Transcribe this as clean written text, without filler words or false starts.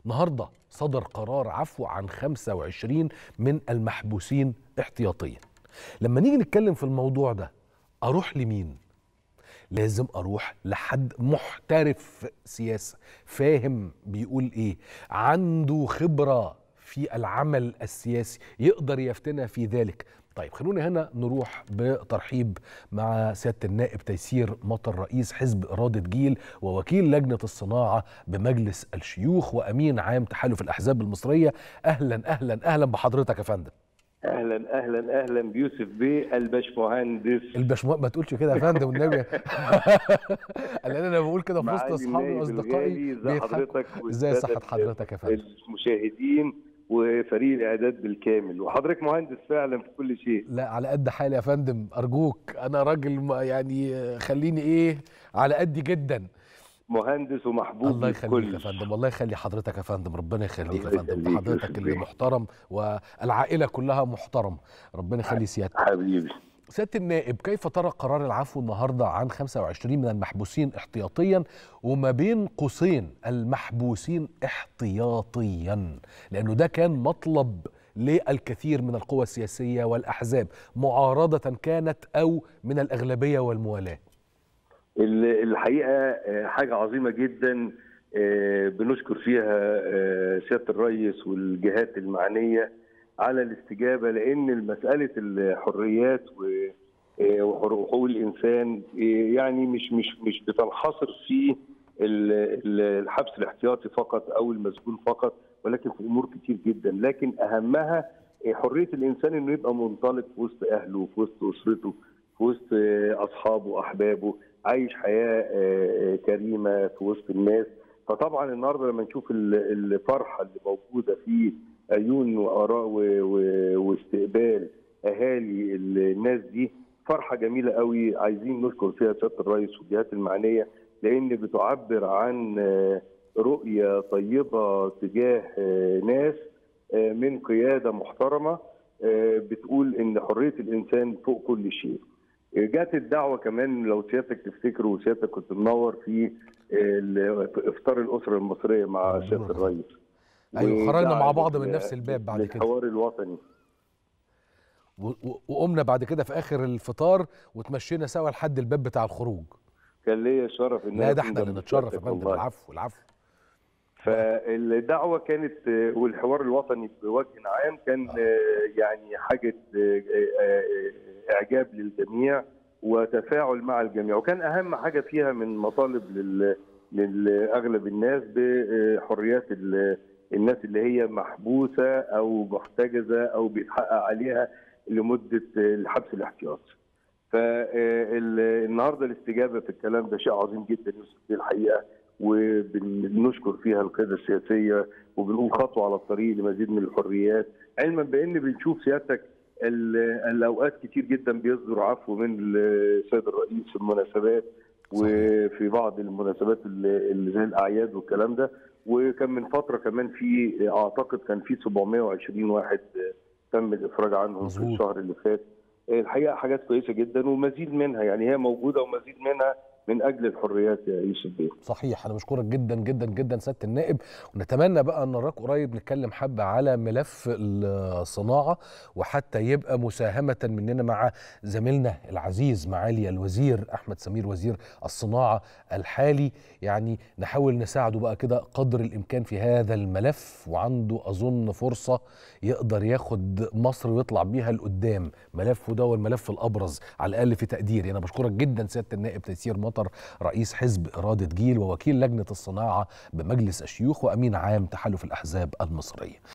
النهارده صدر قرار عفو عن 25 من المحبوسين احتياطيا. لما نيجي نتكلم في الموضوع ده اروح لمين؟ لازم اروح لحد محترف سياسة، فاهم بيقول ايه، عنده خبرة في العمل السياسي، يقدر يفتنا في ذلك. طيب خلونا هنا نروح بترحيب مع سيادة النائب تيسير مطر، رئيس حزب إرادة جيل ووكيل لجنة الصناعة بمجلس الشيوخ وأمين عام تحالف الأحزاب المصرية. أهلا أهلا أهلا بحضرتك يا فندم. اهلا اهلا اهلا بيوسف بيه الباشمهندس. ما تقولش كده يا فندم والنبي. انا بقول كده في وسط اصحابي واصدقائي ازي حضرتك ازاي صحة حضرتك يا فندم؟ المشاهدين وفريق الاعداد بالكامل، وحضرتك مهندس فعلا في كل شيء. لا على قد حالي يا فندم ارجوك، انا راجل يعني خليني ايه على قدي جدا. مهندس ومحبوب. الله يخليك يا فندم، الله يخلي حضرتك يا فندم، ربنا يخليك يا فندم، حضرتك اللي محترم والعائله كلها محترم، ربنا يخلي سيادتك حبيبي. سيادة النائب، كيف ترى قرار العفو النهارده عن 25 من المحبوسين احتياطيا، وما بين قوسين المحبوسين احتياطيا، لانه ده كان مطلب للكثير من القوى السياسيه والاحزاب، معارضه كانت او من الاغلبيه والموالاه؟ الحقيقه حاجه عظيمه جدا، بنشكر فيها سياده الرئيس والجهات المعنيه على الاستجابه، لان مساله الحريات وحقوق الانسان يعني مش بتنحصر في الحبس الاحتياطي فقط او المسجون فقط، ولكن في امور كتير جدا، لكن اهمها حريه الانسان انه يبقى منطلق في وسط اهله، في وسط اسرته، في وسط اصحابه واحبابه، عايش حياه كريمه في وسط الناس. فطبعا النهارده لما نشوف الفرحه اللي موجوده في عيون واراء واستقبال اهالي الناس دي، فرحه جميله قوي، عايزين نشكر فيها سياده الرئيس والجهات المعنيه، لان بتعبر عن رؤيه طيبه تجاه ناس من قياده محترمه بتقول ان حريه الانسان فوق كل شيء. جات الدعوه كمان، لو سيادتك تفتكر وسيادتك كنت منور في افطار الاسره المصريه مع سياده الرئيس. ايوه خرجنا مع بعض من نفس الباب بعد كده الحوار الوطني، وقمنا بعد كده في اخر الفطار وتمشينا سوا لحد الباب بتاع الخروج. كان ليا شرف ان لا ده احنا اللي نتشرف يا فندم. العفو العفو. فالدعوه كانت والحوار الوطني بوجه عام كان يعني حاجه اعجاب للجميع وتفاعل مع الجميع، وكان اهم حاجه فيها من مطالب لاغلب الناس بحريات الناس اللي هي محبوسه او محتجزه او بيتحقق عليها لمده الحبس الاحتياطي. فالنهارده الاستجابه في الكلام ده شيء عظيم جدا يوسف الحقيقه، وبنشكر فيها القياده السياسيه، وبنقول خطوه على الطريق لمزيد من الحريات، علما بان بنشوف سيادتك الاوقات كتير جدا بيصدر عفو من السيد الرئيس في المناسبات وفي بعض المناسبات اللي زي الاعياد والكلام ده، وكان من فتره كمان في اعتقد كان في 720 واحد تم الافراج عنهم في الشهر اللي فات. الحقيقه حاجات كويسه جدا ومزيد منها، يعني هي موجوده ومزيد منها من اجل الحريات يا يوسف بيه. صحيح، انا بشكرك جدا جدا جدا سياده النائب، ونتمنى بقى ان نراك قريب نتكلم حبه على ملف الصناعه، وحتى يبقى مساهمه مننا مع زميلنا العزيز معالي الوزير احمد سمير وزير الصناعه الحالي، يعني نحاول نساعده بقى كده قدر الامكان في هذا الملف، وعنده اظن فرصه يقدر ياخد مصر ويطلع بيها لقدام. ملفه ده والملف الابرز على الاقل في تقديري. انا بشكرك جدا سياده النائب تيسير مطر، رئيس حزب إرادة جيل ووكيل لجنة الصناعة بمجلس الشيوخ وأمين عام تحالف الأحزاب المصرية.